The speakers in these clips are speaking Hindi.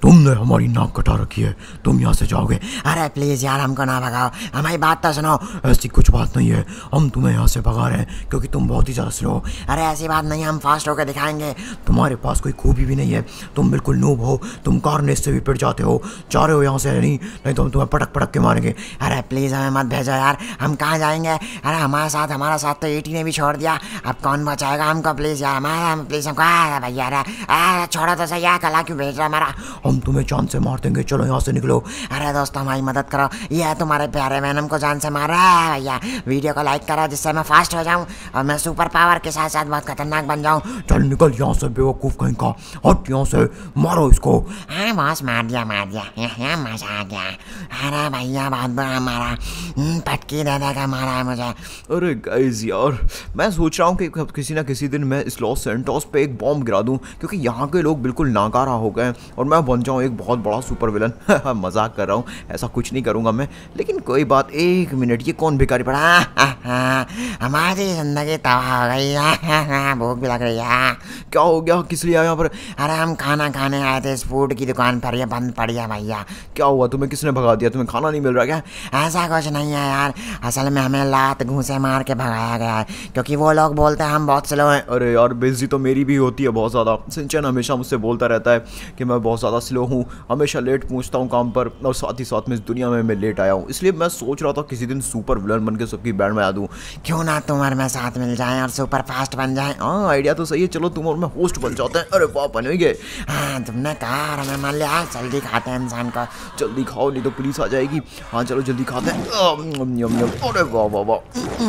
तुमने हमारी नाक कटा रखी है, तुम यहाँ से जाओगे। अरे प्लीज़ यार हमको ना भगाओ, हमारी बात तो सुनो। ऐसी कुछ बात नहीं है, हम तुम्हें यहाँ से भगा रहे हैं क्योंकि तुम बहुत ही ज़्यादा स्लो हो। अरे ऐसी बात नहीं, हम फास्ट होकर दिखाएंगे। तुम्हारे पास कोई खूबी भी नहीं है, तुम बिल्कुल नूब हो, तुम कारने से भी पिट जाते हो। जा रहे हो यहाँ से नहीं तो हम तुम्हें पटक पटक के मारेंगे। अरे प्लीज़ हमें मत भेजो यार, हम कहाँ जाएंगे। अरे हमारा साथ तो ईटी ने भी छोड़ दिया, अब कौन बचाएगा हमको। प्लीज़ यार हमारा, प्लीज़ हमको। भैया अरे छोड़ो तो सही यार, कला क्यों भेज रहा हमारा। हम तुम्हें जान से मार देंगे, चलो यहाँ से निकलो। अरे दोस्तों हमारी मदद करो, ये है तुम्हारे प्यारे वैनम को जान से मार रहा है। भैया वीडियो को लाइक करो जिससे मैं फास्ट हो जाऊँ और मैं सुपर पावर के साथ साथ बहुत खतरनाक बन जाऊँ। चल निकल यहाँ से बेवकूफ़ कहीं का, हट यहाँ से, मारो इसको। हाँ बॉस मार दिया मजा आ गया। अरे भैया बहुत बड़ा मारा, पटकी दे देगा मारा है मुझे। अरे गाइस यार, मैं सोच रहा हूँ कि किसी ना किसी दिन मैं इस लॉस सैंटोस पे एक बॉम्ब गिरा दूँ क्योंकि यहाँ के लोग बिल्कुल नाकारा हो गए और मैं बन जाऊँ एक बहुत बड़ा सुपर विलन। मजाक कर रहा हूँ, ऐसा कुछ नहीं करूँगा मैं, लेकिन कोई बात। एक मिनट, ये कौन भिखारी पड़ा। हमारी जिंदगी तबाह हो गई है, भूख भी लग रही है। क्या हो गया, किस लिए आया यहाँ पर। अरे हम खाना खाने आए थे इस फूड की दुकान पर, ये बंद पड़ी है भैया। क्या हुआ, तुम्हें किसने भगा दिया, तुम्हें खाना नहीं मिल रहा क्या। ऐसा कुछ नहीं है यार, असल में हमें लात घूंसे मार के भगाया गया है क्योंकि वो लोग बोलते हैं हम बहुत स्लो हैं। अरे यार बेइज्जती तो मेरी भी होती है बहुत ज़्यादा। सिंचन हमेशा मुझसे बोलता रहता है कि मैं बहुत ज़्यादा स्लो हूँ, हमेशा लेट पहुँचता हूँ काम पर, और साथ ही साथ में इस दुनिया में मैं लेट आया हूँ। इसलिए मैं सोच रहा था किसी दिन सुपर विलन बन के सबकी बैंड में आ दूँ। क्यों ना तुम और मैं साथ मिल जाएं और सुपर फास्ट बन जाएं। हाँ आइडिया तो सही है, चलो तुम और मैं होस्ट बन जाते हैं। अरे वाह बनेंगे। हाँ तुमने कहा और हमें मान लिया, जल्दी खाते हैं इंसान का। जल्दी खाओ नहीं तो पुलिस आ जाएगी। हाँ चलो जल्दी खाते हैं। अरे वाह वाह वाह,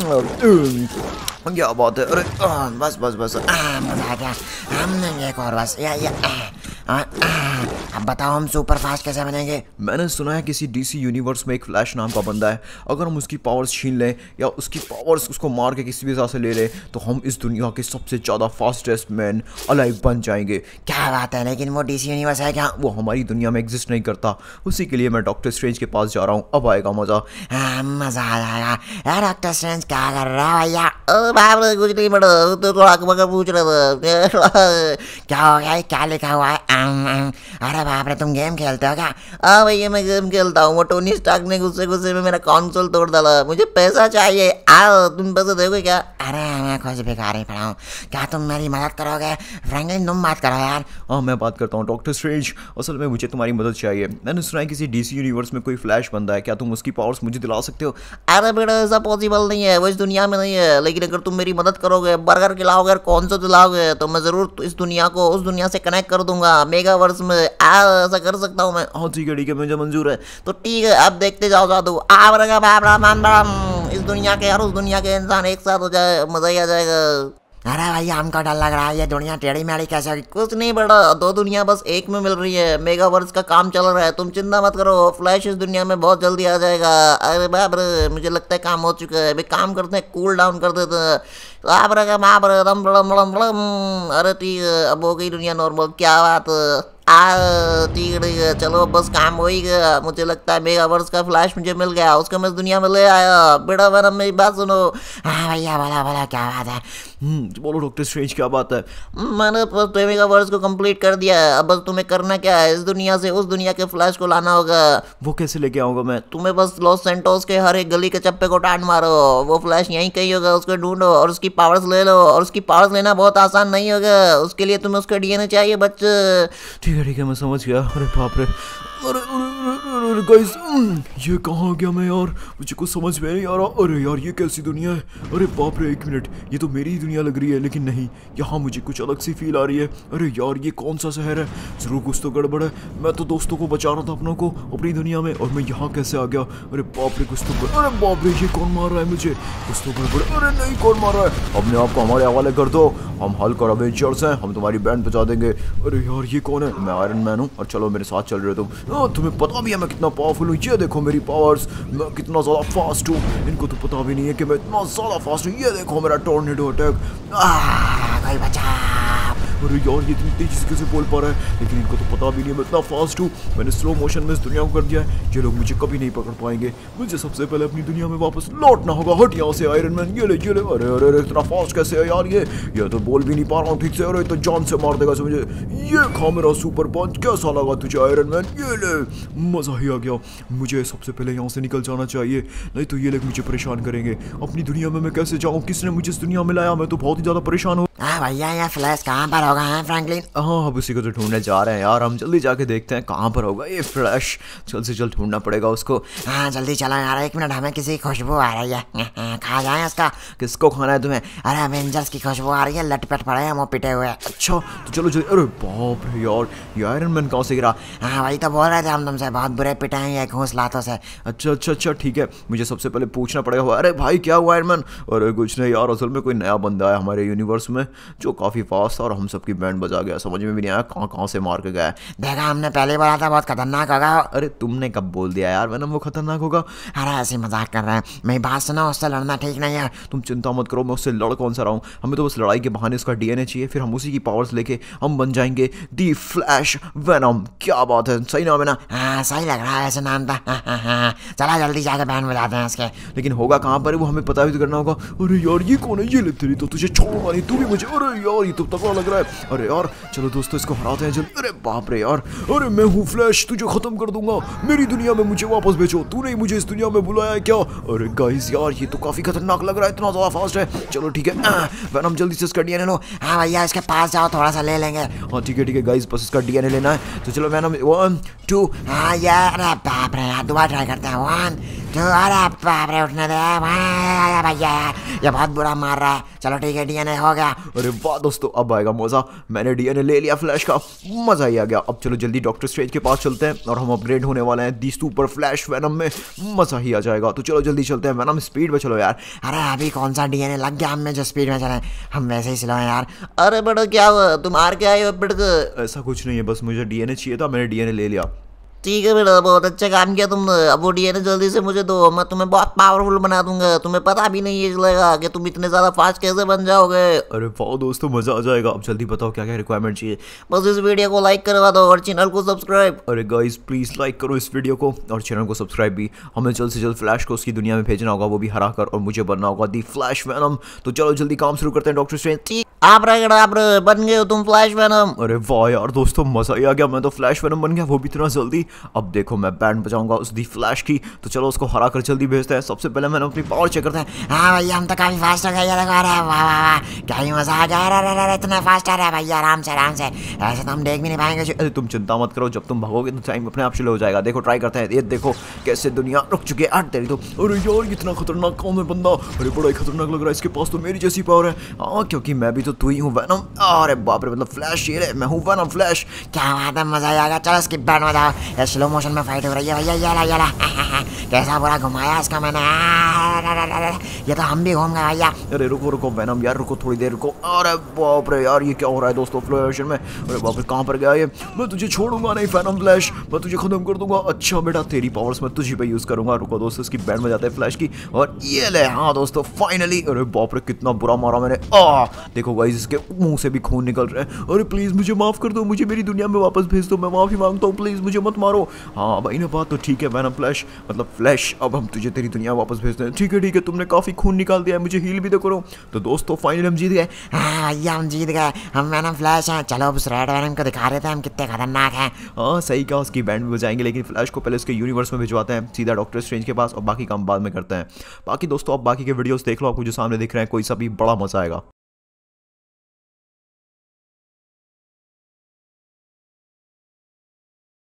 क्या बात है। अरे बस मजा आ गया, हमने एक और बस अब बताओ हम सुपर फास्ट कैसे बनेंगे। मैंने सुना है किसी डीसी यूनिवर्स में एक फ्लैश नाम का बंदा है, अगर हम उसकी पावर्स छीन लें या उसकी पावर्स उसको मार के किसी भी तरह से ले लें तो हम इस दुनिया के सबसे ज़्यादा फास्टेस्ट मैन अलाइव बन जाएंगे। क्या बात है, लेकिन वो डीसी यूनिवर्स है क्या। वो हमारी दुनिया में एग्जिस्ट नहीं करता, उसी के लिए मैं डॉक्टर स्ट्रेंज के पास जा रहा हूँ। अब आएगा मज़ा। मज़ा आ जाएगा यार। डॉक्टर स्ट्रेंज क्या कर रहा है भैया। बाप रे कुछ नहीं बड़ा, तो थोड़ा पूछ रहा था क्या हो गया, क्या लिखा हुआ है। अरे बाप रे तुम गेम खेलते हो क्या। हाँ भैया मैं गेम खेलता हूँ, वो टोनी स्टार्क ने गुस्से में मेरा कंसोल तोड़ डाला, मुझे पैसा चाहिए। आओ तुम पैसे दोगे क्या। अरे मैं खुद भिखारी पड़ा हूँ, क्या तुम मेरी मदद करोगे। फ्रैंकलिन तुम बात करो यार। हाँ मैं बात करता हूँ। डॉक्टर स्ट्रेंज असल में मुझे तुम्हारी मदद चाहिए। मैंने सुना है किसी डीसी यूनिवर्स में कोई फ्लैश बंदा है, क्या तुम उसकी पावर्स मुझे दिला सकते हो। अरे बेटा ऐसा पॉसिबल नहीं है, वो इस दुनिया में नहीं है, लेकिन अगर तुम मेरी मदद करोगे, बर्गर खिलाओगे और कौन सा दिलाओगे तो मैं ज़रूर इस दुनिया को उस दुनिया से कनेक्ट कर दूंगा मेगावर्स में। ऐसा कर सकता हूँ मैं। हाँ ठीक है मुझे मंजूर है। तो ठीक है अब देखते जाओ जादू। इस दुनिया के और उस दुनिया के इंसान एक साथ हो जाए, मजा ही आ जाएगा। अरे भैया हमको डर लग रहा है, ये दुनिया टेढ़ी मेढ़ी कैसे होगी। कुछ नहीं बेटा, दो दुनिया बस एक में मिल रही है, मेगावर्स का काम चल रहा है, तुम चिंता मत करो, फ्लैश इस दुनिया में बहुत जल्दी आ जाएगा। अरे बाप रे मुझे लगता है काम हो चुका है, अभी काम करते हैं, कूल डाउन कर देते हैं। अरे ठीक है अब हो गई दुनिया नॉर्मल, क्या बात। ठीक है चलो बस काम हो ही गया। मुझे लगता है मेगावर्स का फ्लैश मुझे मिल गया, उसको मैं इस दुनिया में ले आया। बेटा मैडम मेरी बात सुनो। हाँ भैया बोला क्या बात है। बोलो डॉक्टर स्ट्रेंज क्या बात है। मैंने मेगावर्स को कंप्लीट कर दिया है, अब बस तुम्हें करना क्या है, इस दुनिया से उस दुनिया के फ्लैश को लाना होगा। वो कैसे लेके आऊँगा मैं। तुम्हें बस लॉस सैंटोस के हर एक गली के चप्पे को टाट मारो, वो फ्लैश यहीं कहीं होगा, उसको ढूंढो और उसकी पावर्स ले लो। और उसकी पावर्स लेना बहुत आसान नहीं होगा, उसके लिए तुम्हें उसका डीएनए चाहिए बच्चे। ठीक है मैं समझ गया। अरे बाप रे, अरे गाइस ये कहाँ गया मैं यार, मुझे कुछ समझ में नहीं आ रहा। अरे यार ये कैसी दुनिया है। अरे बाप रे एक मिनट, ये तो मेरी ही दुनिया लग रही है, लेकिन नहीं यहाँ मुझे कुछ अलग सी फील आ रही है। अरे यार ये कौन सा शहर है, जरूर कुछ तो गड़बड़ है। मैं तो दोस्तों को बचा रहा था अपनों को अपनी दुनिया में, और मैं यहाँ कैसे आ गया। अरे बाप रे कुछ तो, अरे बाप रे ये कौन मार रहा है मुझे, कुछ तो गड़बड़। अरे नहीं कौन मार रहा है, अपने आप को हमारे हवाले कर दो, हम हल्क और अवेंजर्स हैं, हम तुम्हारी बैंड बचा देंगे। अरे यार ये कौन है, मैं आयरन मैन हूँ और चलो मेरे साथ चल रहे हो तुम। तुम्हें पता भी है मैं कितना पावरफुल हूँ, ये देखो मेरी पावर्स, मैं कितना ज़्यादा फास्ट हूँ। इनको तो पता भी नहीं है कि मैं इतना ज़्यादा फास्ट हूँ। ये देखो मेरा टोर्नेडो अटैक। कोई बचा। अरे यार ये इतनी तेजी से कैसे बोल पा रहा है, लेकिन इनको तो पता भी नहीं है मैं इतना फास्ट हूँ। मैंने स्लो मोशन में इस दुनिया को कर दिया है, ये लोग मुझे कभी नहीं पकड़ पाएंगे। मुझे सबसे पहले अपनी दुनिया में वापस लौटना होगा। हट यहाँ से आयरन मैन, ये ले। अरे अरे अरे इतना फास्ट कैसे है यार, ये तो बोल भी नहीं पा रहा हूँ ठीक से। अरे तो जान से मार देगा मुझे। ये खा मेरा सुपर पंच, कैसा लगा तुझे आयरन मैन? ये ले, मजा ही आ गया। मुझे सबसे पहले यहाँ से निकल जाना चाहिए, नहीं तो ये लोग मुझे परेशान करेंगे। अपनी दुनिया में मैं कैसे जाऊँ, किसने मुझे इस दुनिया में लाया, मैं तो बहुत ही ज्यादा परेशान हूँ। भैया ये फ्लैश कहाँ पर होगा है फ्रैंकलिन? हाँ अब उसी को तो ढूंढने जा रहे हैं यार, हम जल्दी जाके देखते हैं कहाँ पर होगा ये फ्लैश। जल्द से जल्द ढूंढना पड़ेगा उसको। हाँ जल्दी चलो यार, 1 मिनट, हमें किसी की खुशबू आ रही है। खा जाए उसका। किसको खाना है तुम्हें? अरे अवेंजर्स की खुशबू आ रही है, लटपट पड़े हैं वो पिटे हुए। अच्छा तो चलो जल्दी। अरे बाप रे यार, ये आयरन मैन कहाँ से गिरा? हाँ वही तो बोल रहे थे हम तुमसे, बहुत बुरे पिटे हैं ये घूस लातों से। अच्छा ठीक है, मुझे सबसे पहले पूछना पड़ेगा। अरे भाई क्या हुआ आयरन मैन? अरे कुछ नहीं यार, असल में कोई नया बंदा है हमारे यूनिवर्स में जो काफ़ी फास्ट था और हम सबकी बैंड बजा गया। समझ में भी नहीं आया कहाँ से मार के गया है। देखा हमने पहले बोला था बहुत खतरनाक होगा। अरे तुमने कब बोल दिया यार वैनम वो खतरनाक होगा? अरे ऐसे मजाक कर रहे हैं, मेरी बात सुनो, उससे लड़ना ठीक नहीं है। तुम चिंता मत करो, मैं उससे लड़ कौन सा रहा हूँ। हमें तो बस लड़ाई के बहाने उसका डीएनए चाहिए, फिर हम उसी की पावर्स लेके हम बन जाएंगे दी फ्लैश वेनम। क्या बात है, सही नाम है ना? हाँ सही लग रहा है, ऐसे नाम था। चला जल्दी जाके बैंड बजाते हैं इसके। लेकिन होगा कहाँ पर वो हमें पता भी तो करना होगा। अरे यार ये कौन है? ये ले तेरी तो तुझे छोड़ूंगा नहीं, तू भी मुझे। अरे यार ये तो तगड़ा लग रहा है। अरे यार चलो दोस्तों इसको हराते हैं जल्दी। अरे बाप रे यार, अरे मैं हूँ फ्लैश, तुझे खत्म कर दूंगा। मेरी दुनिया में मुझे वापस भेजो, तूने ही मुझे इस दुनिया में बुलाया है क्या? अरे गाइस यार ये तो काफी खतरनाक लग रहा है, इतना ज्यादा फास्ट है। चलो ठीक है वेनम जल्दी से इसका डीएनए लो। हाँ भैया इसके पास जाओ, थोड़ा सा ले लेंगे। हाँ ठीक है गाइस, बस इसका डीएनए लेना है। तो चलो वेनम 1 2। हाँ यार, अरे बाप रे यार, दोबारा ट्राई करते हैं। 1 2। अरे बाप रे उठने दे भैया, ये बहुत बुरा मार रहा है। चलो ठीक है डीएनए हो गया। अरे वाह दोस्तों, अब आएगा मजा। मैंने डीएनए ले लिया फ्लैश का, मजा ही आ गया। अब चलो जल्दी डॉक्टर स्ट्रेंज के पास चलते हैं और हम अपग्रेड होने वाले हैं दी सुपर फ्लैश वेनम में, मजा ही आ जाएगा। तो चलो जल्दी चलते हैं वेनम, स्पीड में चलो यार। अरे अभी कौन सा डीएनए लग गया हमें जो स्पीड में चले, हम वैसे ही स्लो हैं यार। अरे बड़ा क्या हुआ, तुम हार के आए हो बिड़क? ऐसा कुछ नहीं है, बस मुझे डीएनए चाहिए था, मैंने डीएनए ले लिया। ठीक है बेटा, बहुत अच्छा काम किया तुमने। अब वो डीएनए जल्दी से मुझे दो, मैं तुम्हें बहुत पावरफुल बना दूंगा। तुम्हें पता भी नहीं चलेगा कि तुम इतने ज़्यादा फास्ट कैसे बन जाओगे। अरे वाह दोस्तों, मजा आ जाएगा। अब जल्दी बताओ क्या क्या रिक्वायरमेंट चाहिए। बस इस वीडियो को लाइक करवा दो और चैनल को सब्सक्राइब। अरे गाइस प्लीज लाइक करो इस वीडियो को और चैनल को सब्सक्राइब भी। हमें जल्द से जल्द फ्लैश को उसकी दुनिया में भेजना होगा, वो भी हरा कर, और मुझे बनना होगा दी फ्लैश वेनम। तो चलो जल्दी काम शुरू करते हैं डॉक्टर स्ट्रेंज। आप बन गए हो तुम फ्लैश वेनम। अरे वाह यार दोस्तों, मजा ही आ गया। मैं तो फ्लैश वेनम बन गया, वो भी इतना जल्दी। अब देखो मैं बैंड बजाऊंगा उस दी फ्लैश की। तो चलो उसको हरा कर जल्दी भेजते हैं। सबसे पहले मैंने अपनी पावर चेक करते हैं। हाँ भैया हम तो काफी फास्ट हो गए, ये देखो। अरे वाह वाह वाह, क्या ही मजा आ गया। अरे इतना फास्ट आ रहा है भैया, आराम से ऐसे तो हम देख भी नहीं पाएंगे। अरे तुम चिंता मत करो, जब तुम भागोगे तो टाइम अपने आप स्लो हो जाएगा। देखो ट्राई करते हैं। ये देखो कैसे दुनिया रुक चुकी है। हट तेरी तो। अरे यार इतना खतरनाक कौन है बंदा? अरे बड़ा ही खतरनाक लग रहा है, इसके पास तो मेरी जैसी पावर है। हाँ क्योंकि मैं भी तो तू ही हूँ वेनम। अरे बाप रे, मतलब फ्लैश ये मैं हूँ वेनम फ्लैश। क्या बात है, मजा आ गया। चलो इसकी बैंड बजाओ, ये स्लो मोशन में फाइट हो रही है भैया। ये कैसा बुरा घुमाया इसका मैंने, ये तो हम भी घूम गए भैया। अरे रुको वेनम यार, रुको थोड़ी देर रुको। अरे बाप रे यार, ये क्या हो रहा है दोस्तों फ्लैश में? अरे बाप रे कहाँ पर गया ये? मैं तुझे छोड़ूंगा नहीं वेनम फ्लैश, मैं तुझे खत्म कर दूंगा। अच्छा बेटा तेरी पावर्स मैं तुझे पे यूज करूंगा। रुको दोस्तों, इसकी बैंड में जाते हैं फ्लैश की, और ये ले। हाँ दोस्तों फाइनली। अरे बाप रे कितना बुरा मारा मैंने। देखो गाइस इसके मुंह से भी खून निकल रहा है। अरे प्लीज मुझे माफ कर दो, मुझे मेरी दुनिया में वापस भेज दो, मैं माफी मांगता हूँ, प्लीज मुझे मत मारो। हाँ भाई ना बात तो ठीक है वेनम फ्लैश, मतलब फ्लैश, अब हम तुझे तेरी दुनिया वापस भेजते हैं। ठीक है तुमने काफी खून निकाल दिया है, मुझे हील भी तो करो। तो दोस्तों फाइनली हम जीत गए। हाँ भैया हम जीत गए, हम वेनम फ्लैश हैं। चलो अब उस रेड वेनम को दिखा रहे थे हम कितने खतरनाक हैं। हाँ सही कहा, उसकी बैंड में बजाएंगे, लेकिन फ्लैश को पहले उसके यूनिवर्स में भिजवाते हैं सीधा डॉक्टर स्ट्रेंज के पास, और बाकी काम बाद में करते हैं। बाकी दोस्तों आप बाकी के वीडियोस देख लो, आपको जो सामने दिख रहे हैं, कोई सा भी बड़ा मजा आएगा।